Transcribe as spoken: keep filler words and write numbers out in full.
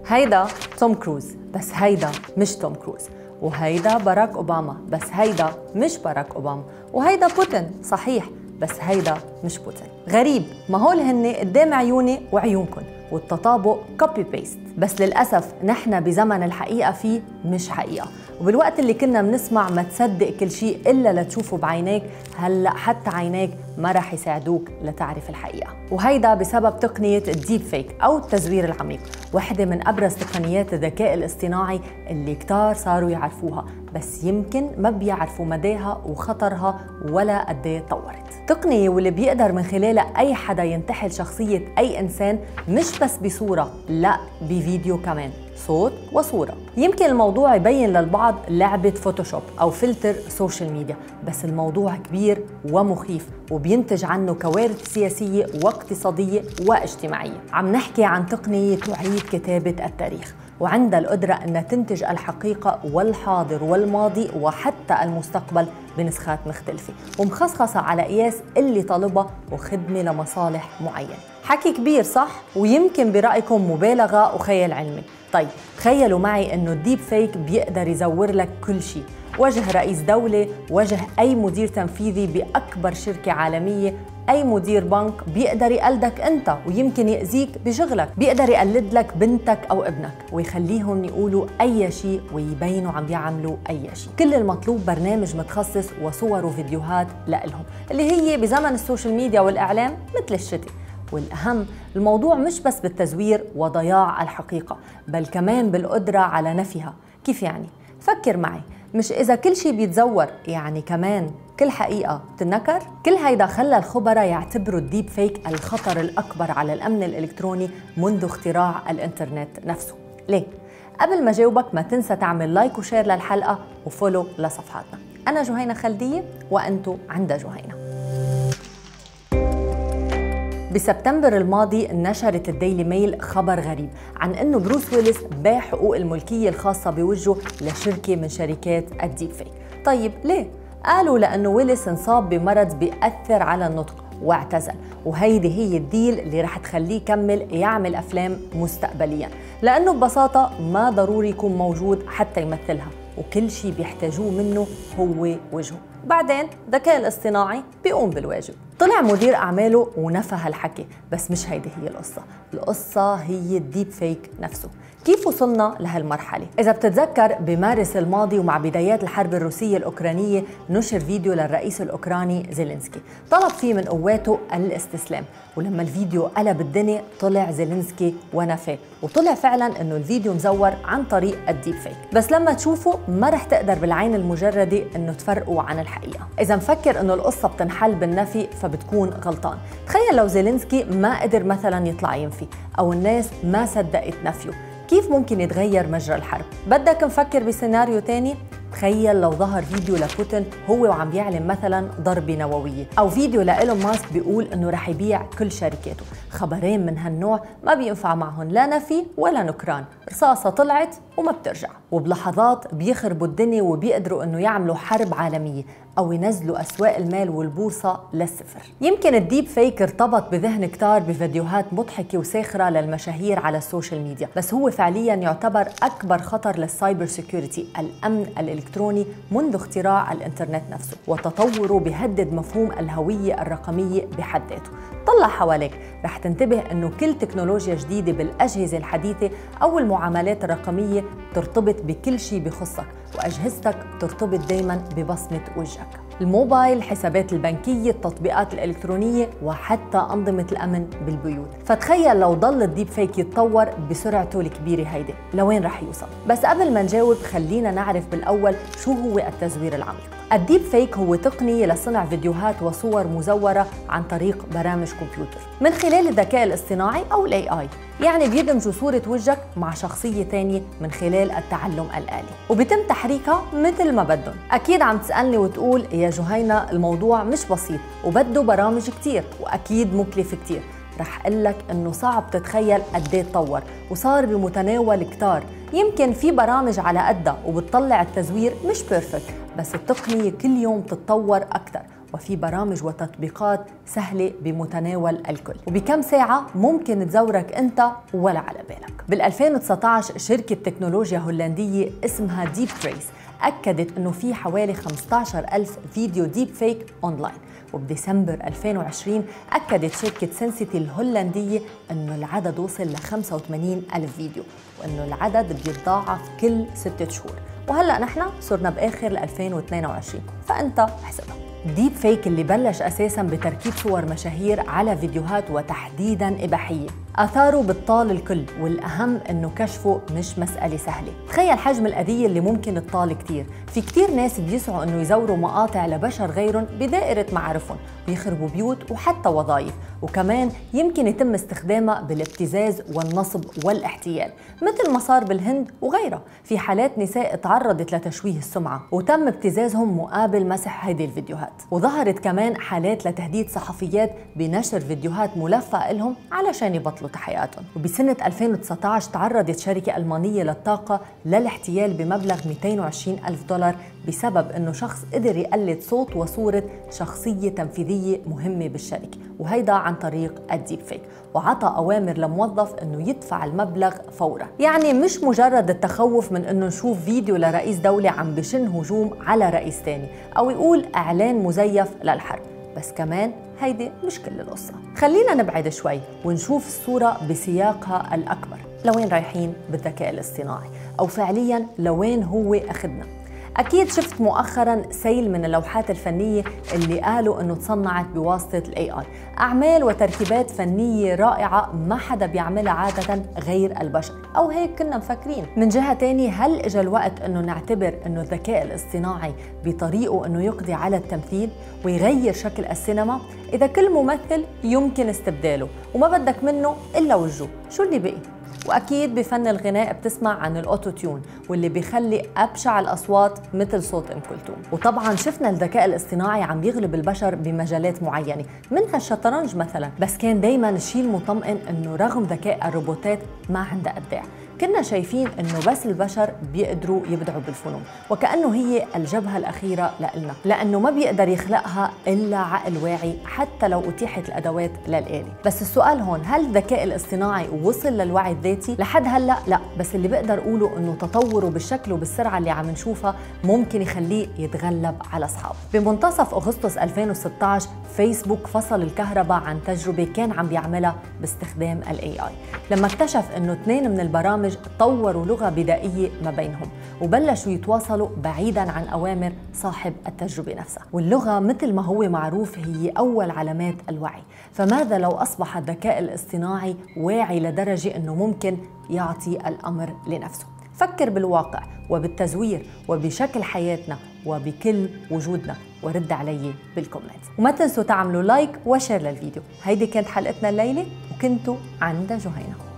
هيدا توم كروز بس هيدا مش توم كروز، وهيدا باراك أوباما بس هيدا مش باراك أوباما، وهيدا بوتين صحيح بس هيدا مش بوتين. غريب، ما هول هن قدام عيوني وعيونكن والتطابق كوبي بيست، بس للأسف نحن بزمن الحقيقة فيه مش حقيقة، وبالوقت اللي كنا بنسمع ما تصدق كل شيء إلا لتشوفه بعينيك، هلأ حتى عينيك ما رح يساعدوك لتعرف الحقيقة. وهيدا بسبب تقنية الديب فيك أو التزوير العميق، واحدة من أبرز تقنيات الذكاء الاصطناعي اللي كتار صاروا يعرفوها، بس يمكن ما بيعرفوا مداها وخطرها ولا قد ايه طورت. تقنية واللي بيقدر من خلالها أي حدا ينتحل شخصية أي إنسان، مش بس بصورة، لا بفيديو كمان، صوت وصورة. يمكن الموضوع يبين للبعض لعبة فوتوشوب أو فلتر سوشيال ميديا، بس الموضوع كبير ومخيف وبينتج عنه كوارث سياسية واقتصادية واجتماعية. عم نحكي عن تقنية تعيد كتابة التاريخ، وعندها القدرة أن تنتج الحقيقة والحاضر والماضي وحتى المستقبل بنسخات مختلفة ومخصصة على قياس اللي طالبها وخدمة لمصالح معينة. حكي كبير صح؟ ويمكن برأيكم مبالغة وخيال علمي. طيب تخيلوا معي أنه الديب فيك بيقدر يزور لك كل شيء، وجه رئيس دولة، وجه أي مدير تنفيذي بأكبر شركة عالمية، أي مدير بنك، بيقدر يقلدك أنت ويمكن يأذيك بشغلك، بيقدر يقلد لك بنتك أو ابنك ويخليهم يقولوا أي شيء ويبينوا عم بيعملوا أي شيء. كل المطلوب برنامج متخصص وصور وفيديوهات لإلهم، اللي هي بزمن السوشيال ميديا والإعلام مثل الشتي. والأهم، الموضوع مش بس بالتزوير وضياع الحقيقة، بل كمان بالقدرة على نفيها. كيف يعني؟ فكر معي، مش إذا كل شيء بيتزور يعني كمان كل حقيقة تنكر؟ كل هيدا خلى الخبراء يعتبروا الديب فيك الخطر الأكبر على الأمن الإلكتروني منذ اختراع الإنترنت نفسه. ليه؟ قبل ما جاوبك ما تنسى تعمل لايك وشير للحلقة وفولو لصفحاتنا. أنا جهينة خلدية وأنتو عند جهينة. بسبتمبر الماضي نشرت الديلي ميل خبر غريب عن انه بروس ويلس باع حقوق الملكيه الخاصه بوجهه لشركه من شركات الديب فيك. طيب ليه؟ قالوا لانه ويلس انصاب بمرض بيأثر على النطق واعتزل، وهيدي هي الديل اللي رح تخليه يكمل يعمل افلام مستقبليا، لانه ببساطه ما ضروري يكون موجود حتى يمثلها، وكل شيء بيحتاجوه منه هو وجهه. بعدين الذكاء الاصطناعي بيقوم بالواجب. طلع مدير أعماله ونفى هالحكي، بس مش هيدي هي القصة. القصة هي الديب فيك نفسه. كيف وصلنا لهالمرحلة؟ إذا بتتذكر بمارس الماضي ومع بدايات الحرب الروسية الأوكرانية نشر فيديو للرئيس الأوكراني زيلينسكي طلب فيه من قواته الاستسلام، ولما الفيديو قلب الدنيا طلع زيلينسكي ونفاه، وطلع فعلا إنه الفيديو مزور عن طريق الديب فيك. بس لما تشوفه ما رح تقدر بالعين المجردة إنه تفرقوا عن الحقيقة. إذا مفكر إنه القصة بتنحل بالنفي فبتكون غلطان. تخيل لو زيلينسكي ما قدر مثلا يطلع ينفي، أو الناس ما صدقت نفيه، كيف ممكن يتغير مجرى الحرب؟ بدك نفكر بسيناريو تاني؟ تخيل لو ظهر فيديو لبوتين هو وعم بيعلن مثلا ضربة نووية، أو فيديو لإيلون ماسك بيقول إنه رح يبيع كل شركاته. خبرين من هالنوع ما بينفع معهم لا نفي ولا نكران، رصاصة طلعت وما بترجع، وبلحظات بيخربوا الدنيا وبيقدروا إنه يعملوا حرب عالمية أو ينزلوا أسواق المال والبورصة للصفر. يمكن الديب فيك ارتبط بذهن كتار بفيديوهات مضحكة وساخرة للمشاهير على السوشيال ميديا، بس هو فعليا يعتبر أكبر خطر للسايبر سيكيورتي، الأمن الإلكتروني، منذ اختراع الإنترنت نفسه، وتطوره بيهدد مفهوم الهوية الرقمية بحد ذاته. طلع حواليك رح تنتبه أنه كل تكنولوجيا جديدة بالأجهزة الحديثة أو المعاملات الرقمية ترتبط بكل شيء بخصك، وأجهزتك ترتبط دايما ببصمة وجهك. الموبايل، الحسابات البنكية، التطبيقات الإلكترونية، وحتى أنظمة الأمن بالبيوت. فتخيل لو ضل الديب فيك يتطور بسرعته الكبيرة هيدي، لوين رح يوصل؟ بس قبل ما نجاوب خلينا نعرف بالأول شو هو التزوير العميق. الديب فيك هو تقنية لصنع فيديوهات وصور مزورة عن طريق برامج كمبيوتر من خلال الذكاء الاصطناعي أو الاي اي، يعني بيدمجوا صورة وجهك مع شخصية تانية من خلال التعلم الآلي، وبيتم تحريكها مثل ما بدهم. أكيد عم تسألني وتقول يا جهينة الموضوع مش بسيط وبده برامج كتير وأكيد مكلف كتير. رح قلك إنه صعب تتخيل قد ايه تطور وصار بمتناول كتار. يمكن في برامج على قدها وبتطلع التزوير مش بيرفكت، بس التقنية كل يوم تتطور أكتر وفي برامج وتطبيقات سهلة بمتناول الكل، وبكم ساعة ممكن تزورك أنت ولا على بالك. بال ألفين وتسعة عشر شركة تكنولوجيا هولندية اسمها ديب تريس أكدت أنه في حوالي خمسة عشر ألف فيديو ديب فيك أونلاين. وبديسمبر ألفين وعشرين أكدت شركة سنسيتي الهولندية أنه العدد وصل ل خمسة وثمانين ألف فيديو، وأنه العدد بيتضاعف كل ستة شهور، وهلأ نحن صرنا بآخر ألفين واثنين وعشرين، فأنت احسبها. ديب فيك اللي بلش أساساً بتركيب صور مشاهير على فيديوهات وتحديداً إباحية، آثاره بتطال الكل، والأهم إنه كشفه مش مسألة سهلة. تخيل حجم الأذية اللي ممكن تطال كتير. في كتير ناس بيسعوا إنه يزوروا مقاطع لبشر غيرهم بدائرة معارفهم ويخربوا بيوت وحتى وظائف، وكمان يمكن يتم استخدامها بالابتزاز والنصب والاحتيال، مثل ما صار بالهند وغيرها. في حالات نساء تعرضت لتشويه السمعة وتم ابتزازهم مقابل مسح هذه الفيديوهات، وظهرت كمان حالات لتهديد صحفيات بنشر فيديوهات ملفقة لهم علشان يبطلوا تحقيقاتهم. وبسنة ألفين وتسعة عشر تعرضت شركة ألمانية للطاقة للاحتيال بمبلغ مئتين وعشرين ألف دولار بسبب أنه شخص قدر يقلد صوت وصورة شخصية تنفيذية مهمة بالشركة، وهيدا عن طريق الديب فيك، وعطى أوامر لموظف أنه يدفع المبلغ فورا. يعني مش مجرد التخوف من أنه نشوف فيديو لرئيس دولة عم بشن هجوم على رئيس تاني أو يقول إعلان مزيف للحرب، بس كمان هيدي مش كل القصة. خلينا نبعد شوي ونشوف الصورة بسياقها الأكبر. لوين رايحين بالذكاء الاصطناعي؟ أو فعلياً لوين هو أخذنا؟ أكيد شفت مؤخراً سيل من اللوحات الفنية اللي قالوا إنه تصنعت بواسطة الاي اي، أعمال وتركيبات فنية رائعة ما حدا بيعملها عادة غير البشر، أو هيك كنا مفكرين. من جهة تانية، هل إجا الوقت إنه نعتبر إنه الذكاء الاصطناعي بطريقه إنه يقضي على التمثيل ويغير شكل السينما؟ إذا كل ممثل يمكن استبداله وما بدك منه إلا وجهه، شو اللي بقي؟ واكيد بفن الغناء بتسمع عن الاوتو تيون، واللي بيخلي ابشع الاصوات مثل صوت ام كلثوم. وطبعا شفنا الذكاء الاصطناعي عم يغلب البشر بمجالات معينه، منها الشطرنج مثلا، بس كان دايما الشيء المطمئن انه رغم ذكاء الروبوتات ما عندها ابداع. كنا شايفين انه بس البشر بيقدروا يبدعوا بالفنون، وكأنه هي الجبهة الأخيرة لإلنا، لأنه ما بيقدر يخلقها إلا عقل واعي حتى لو أتيحت الأدوات للآلة. بس السؤال هون، هل الذكاء الاصطناعي وصل للوعي الذاتي؟ لحد هلا لا، بس اللي بقدر أقوله إنه تطوره بالشكل وبالسرعة اللي عم نشوفها ممكن يخليه يتغلب على أصحابه. بمنتصف أغسطس ألفين وستة عشر فيسبوك فصل الكهرباء عن تجربة كان عم بيعملها باستخدام الاي اي، لما اكتشف إنه اثنين من البرامج طوروا لغة بدائية ما بينهم وبلشوا يتواصلوا بعيداً عن أوامر صاحب التجربة نفسها. واللغة مثل ما هو معروف هي أول علامات الوعي، فماذا لو أصبح الذكاء الاصطناعي واعي لدرجة أنه ممكن يعطي الأمر لنفسه؟ فكر بالواقع وبالتزوير وبشكل حياتنا وبكل وجودنا، ورد علي بالكومنت. وما تنسوا تعملوا لايك وشير للفيديو. هيدي كانت حلقتنا الليلة، وكنتوا عند جهينة.